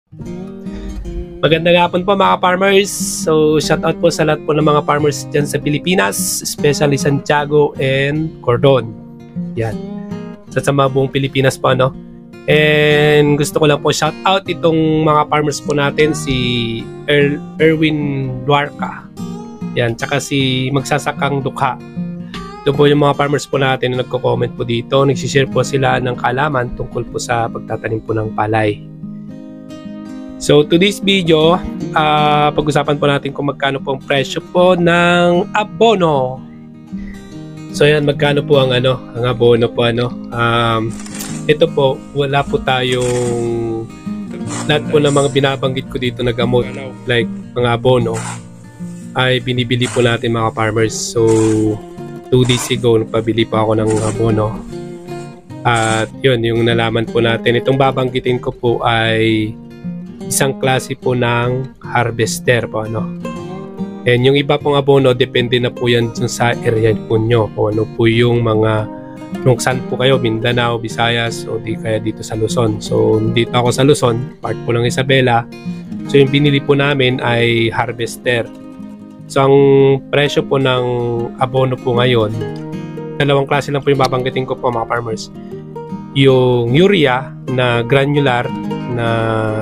Magandang hapon po mga farmers. So shout out po sa lahat po ng mga farmers dyan sa Pilipinas, especially Santiago and Cordon. Yan. Sa mga buong Pilipinas po, no? And gusto ko lang po shout out itong mga farmers po natin, si Erwin Luarca. Yan, tsaka si Magsasakang Dukha. Ito po yung mga farmers po natin na nagko-comment po dito. Nagsishare po sila ng kaalaman tungkol po sa pagtatanim po ng palay. So today's video, pag-usapan po natin kung magkano po ang presyo po ng abono. So yan, magkano po ang abono po ito po, wala po tayong lahat po ng mga binabanggit ko dito na gamot like mga abono ay binibili po natin mga farmers. So 2 days ago nagpabili po ako ng abono. At yun, yung nalaman po natin, itong babanggitin ko po ay isang klase po ng harvester po, And yung iba pong abono, depende na po yan sa area po nyo. Kung ano po yung mga, kung saan po kayo, Mindanao, Visayas, o di kaya dito sa Luzon. So, dito ako sa Luzon, part po ng Isabela. So, yung binili po namin ay harvester. So, ang presyo po ng abono po ngayon, dalawang klase lang po yung babanggitin ko po mga farmers. Yung urea na granular na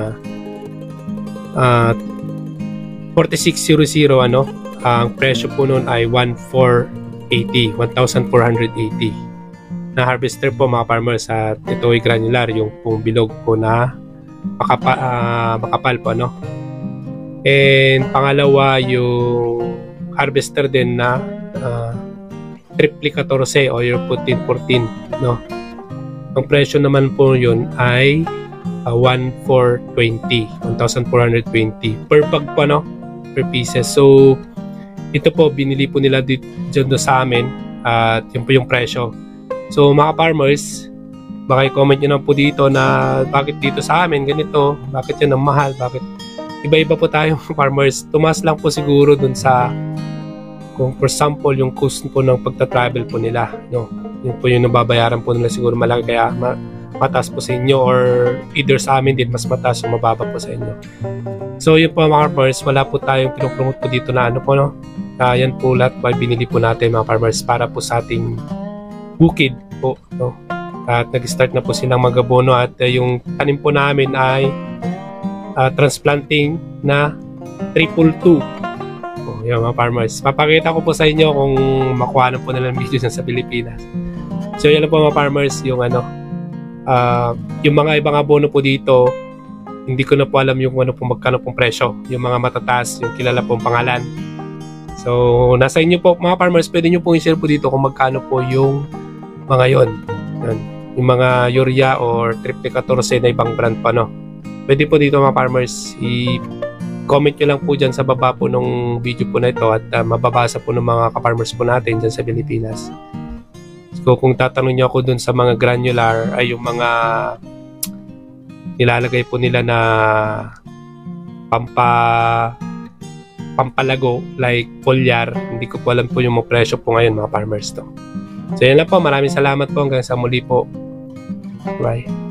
4600, ang presyo po nun ay 1,480 na harvester po mga farmers. At ito ay granular, yung pong bilog po na makapal po, And pangalawa, yung harvester din na triple 14 o yung 14, Ang presyo naman po yun ay 1,420 per bag po, per pieces. So ito po, binili po nila dito sa amin at yun po yung presyo. So mga farmers, baka i-comment nyo na po dito na bakit dito sa amin ganito, bakit yun ang mahal, bakit iba-iba po tayong farmers. Tumas lang po siguro dun sa, kung for example yung cost po ng pagta-travel po nila, yun po yung nababayaran po nila siguro malaki, kaya mataas po sa inyo, or either sa amin din mas mataas o mababa po sa inyo. So yun po mga farmers, wala po tayong pinopromote po dito na yan po lahat po binili po natin mga farmers para po sa ating bukid po, At nag-start na po silang mag-abono at yung tanim po namin ay transplanting na 222. Yan mga farmers, papakita ko po sa inyo kung makuha na po nila ng video sa Pilipinas. So yan po mga farmers, yung yung mga ibang abono po dito, hindi ko na po alam yung magkano pong presyo. Yung mga matataas, yung kilala pong pangalan. So nasa inyo po mga farmers, pwede nyo pong i-share po dito kung magkano po yung mga yon. Yung mga urea or triple 14 na ibang brand pa, Pwede po dito mga farmers, i-comment nyo lang po dyan sa baba po ng video po na ito at mababasa po ng mga ka-farmers po natin dyan sa Pilipinas. So kung tatanong nyo ako dun sa mga granular, ay yung mga nilalagay po nila na pampalago like foliar, hindi ko po alam po yung mga presyo po ngayon mga farmers to. So yan lang po, maraming salamat po, hanggang sa muli po. Bye.